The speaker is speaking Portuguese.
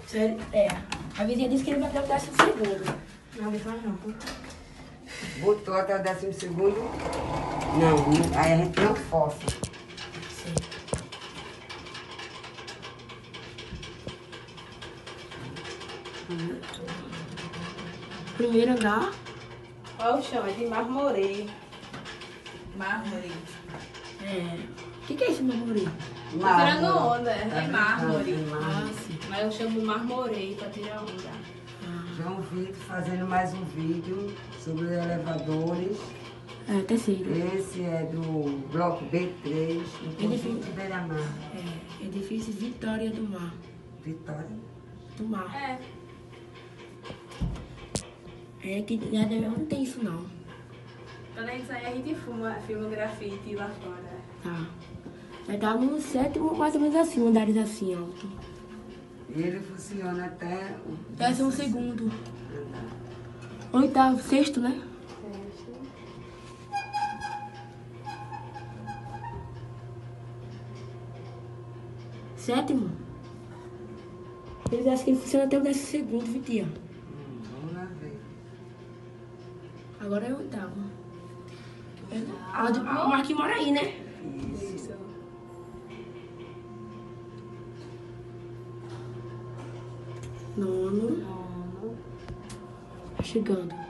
Sério? É. A vizinha disse que ele vai até o 12º. Não, me faz não. Botou até o 12º. Não, aí a gente não força. Sim. Primeiro andar. Olha o chão, é de marmoreio. Mármore. É. O que é esse marmoreio? Tá tirando onda, é Tá mármore. brincando, é mármore. sim. Mas eu chamo marmoreio pra tirar onda. João Vitor fazendo mais um vídeo sobre elevadores. É, terceiro. Esse é do bloco B3, no conjunto Beira-Mar. É, edifício Vitória do Mar. Vitória. Do Mar. É. É que não tem isso não. Quando a gente sai, a gente filma grafite lá fora. Tá. Vai dar no 7º, mais ou menos assim, andares assim, alto. E ele funciona até o 12º. 8º, 6º, né? Sétimo? Eles acham que ele funciona até o 12º, Vitinho. Vamos lá ver. Agora é o 8º. O Marquinhos mora aí, né? Isso. Nono. Tá chegando.